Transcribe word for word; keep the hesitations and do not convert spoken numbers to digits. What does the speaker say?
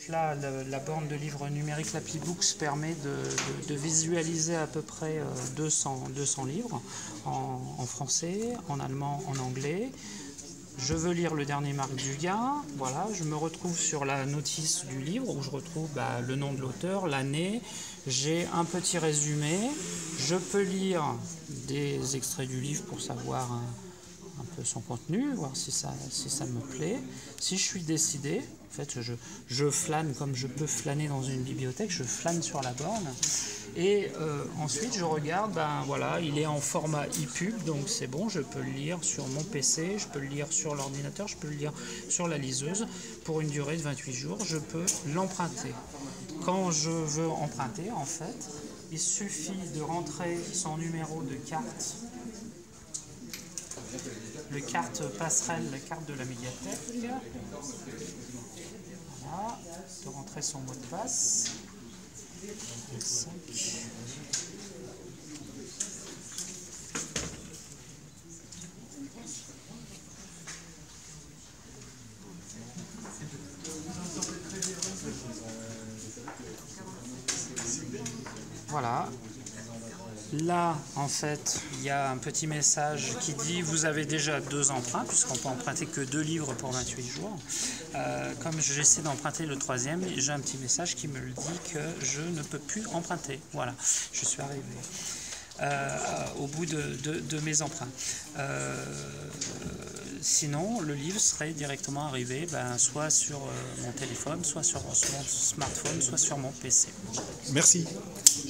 Donc là, le, la borne de livre numérique, l'Appli Books, permet de, de, de visualiser à peu près deux cents, deux cents livres en, en français, en allemand, en anglais. Je veux lire le dernier Marc Dugas, voilà, je me retrouve sur la notice du livre où je retrouve bah, le nom de l'auteur, l'année, j'ai un petit résumé, je peux lire des extraits du livre pour savoir un, un peu son contenu, voir si ça, si ça me plaît. Si je suis décidé, en fait je, je flâne comme je peux flâner dans une bibliothèque, je flâne sur la borne. Et euh, ensuite je regarde, ben voilà, il est en format e-pub, donc c'est bon, je peux le lire sur mon P C, je peux le lire sur l'ordinateur, je peux le lire sur la liseuse. Pour une durée de vingt-huit jours, je peux l'emprunter. Quand je veux emprunter, en fait, il suffit de rentrer son numéro de carte, le carte passerelle, la carte de la médiathèque, voilà, de rentrer son mot de passe. cinq. Voilà. Là, en fait, il y a un petit message qui dit « Vous avez déjà deux emprunts », puisqu'on peut emprunter que deux livres pour vingt-huit jours. Euh, comme j'essaie d'emprunter le troisième, j'ai un petit message qui me le dit que je ne peux plus emprunter. Voilà, je suis arrivé euh, au bout de, de, de mes emprunts. Euh, sinon, le livre serait directement arrivé ben, soit sur euh, mon téléphone, soit sur, sur mon smartphone, soit sur mon P C. Merci.